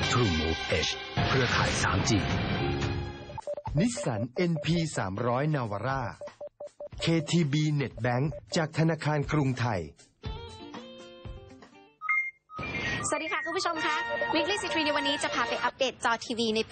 TrueMove H เครือข่าย 3G นิสสัน NP 300 Navara KTB NetBank จากธนาคารกรุงไทยสวัสดีค่ะคุณผู้ชมคะ Weekly C3 ในวันนี้จะพาไปอัปเดตจอทีวีในปี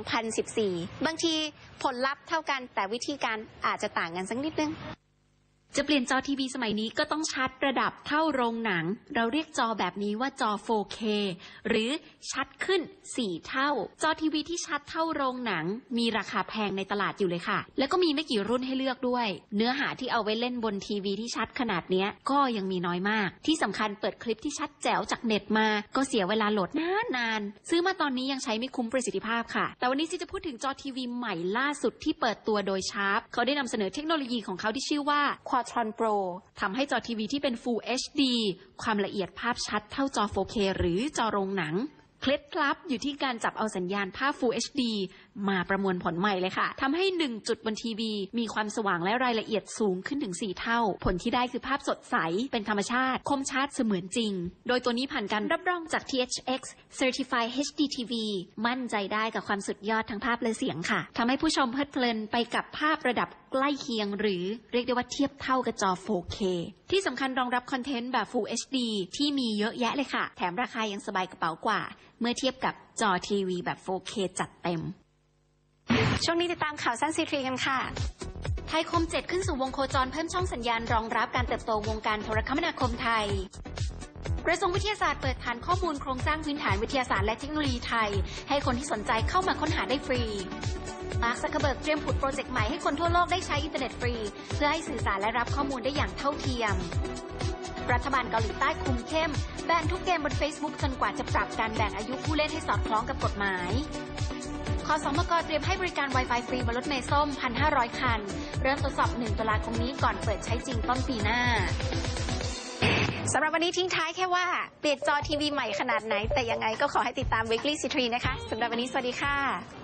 2014 บางทีผลลัพธ์เท่ากันแต่วิธีการอาจจะต่างกันสักนิดนึงจะเปลี่ยนจอทีวีสมัยนี้ก็ต้องชัดระดับเท่าโรงหนังเราเรียกจอแบบนี้ว่าจอ 4K หรือชัดขึ้น4เท่าจอทีวีที่ชัดเท่าโรงหนังมีราคาแพงในตลาดอยู่เลยค่ะแล้วก็มีไม่กี่รุ่นให้เลือกด้วยเนื้อหาที่เอาไว้เล่นบนทีวีที่ชัดขนาดนี้ก็ยังมีน้อยมากที่สำคัญเปิดคลิปที่ชัดแจ๋วจากเน็ตมาก็เสียเวลาโหลดนานซื้อมาตอนนี้ยังใช้ไม่คุ้มประสิทธิภาพค่ะแต่วันนี้จะพูดถึงจอทีวีใหม่ล่าสุดที่เปิดตัวโดย Sharp เขาได้นำเสนอเทคโนโลยีของเขาที่ชื่อว่า Quadron Pro ทำให้จอทีวีที่เป็น Full HD ความละเอียดภาพชัดเท่าจอ 4K หรือจอโรงหนังเคล็ดลับอยู่ที่การจับเอาสัญญาณภาพ Full HD มาประมวลผลใหม่เลยค่ะทำให้1จุดบนทีวีมีความสว่างและรายละเอียดสูงขึ้นถึง4เท่าผลที่ได้คือภาพสดใสเป็นธรรมชาติคมชัดเสมือนจริงโดยตัวนี้ผ่านการรับรองจาก THX Certified HD TV มั่นใจได้กับความสุดยอดทั้งภาพและเสียงค่ะทำให้ผู้ชมเพลิดเพลินไปกับภาพระดับใกล้เคียงหรือเรียกได้ว่าเทียบเท่ากับจอ 4K ที่สำคัญรองรับคอนเทนต์แบบ Full HD ที่มีเยอะแยะเลยค่ะแถมราคายังสบายกระเป๋ากว่าเมื่อเทียบกับจอทีวีแบบ 4K จัดเต็มช่วงนี้ติดตามข่าวสั้น C3 กันค่ะไทยคม7ขึ้นสู่วงโคจรเพิ่มช่องสัญญาณรองรับการเติบโตวงการโทรคมนาคมไทยกระทรวงวิทยาศาสตร์เปิดฐานข้อมูลโครงสร้างพื้นฐานวิทยาศาสตร์และเทคโนโลยีไทยให้คนที่สนใจเข้ามาค้นหาได้ฟรีมาร์ค ซักเคอร์เบิร์กเตรียมผุดโปรเจกต์ใหม่ให้คนทั่วโลกได้ใช้อินเทอร์เน็ตฟรีเพื่อให้สื่อสารและรับข้อมูลได้อย่างเท่าเทียมรัฐบาลเกาหลีใต้คุมเข้มแบนทุกเกมบน Facebook จนกว่าจะปรับการแบ่งอายุผู้เล่นให้สอดคล้องกับกฎหมายขสมก.เตรียมให้บริการ Wi-Fi ฟรีบนรถเมล์ส้ม 1,500 คันเริ่มทดสอบ1 ตุลาคมนี้ก่อนเปิดใช้จริงต้นปีหน้าสำหรับวันนี้ทิ้งท้ายแค่ว่าเปลี่ยนจอทีวีใหม่ขนาดไหนแต่ยังไงก็ขอให้ติดตาม Weekly C3 นะคะสำหรับวันนี้สวัสดีค่ะ